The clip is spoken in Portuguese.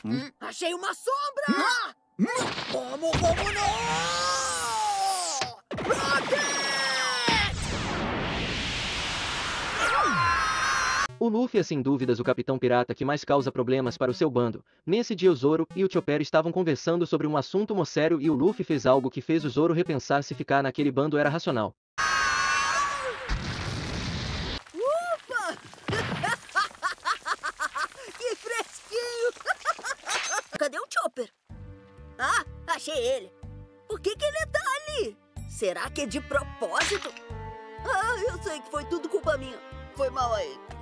Achei uma sombra! Como não? Rocket! O Luffy é sem dúvidas o capitão pirata que mais causa problemas para o seu bando. Nesse dia o Zoro e o Chopper estavam conversando sobre um assunto mó sério e o Luffy fez algo que fez o Zoro repensar se ficar naquele bando era racional. Ufa! Que fresquinho! Cadê o Chopper? Ah, achei ele. Por que ele tá ali? Será que é de propósito? Ah, eu sei que foi tudo culpa minha. Foi mal aí.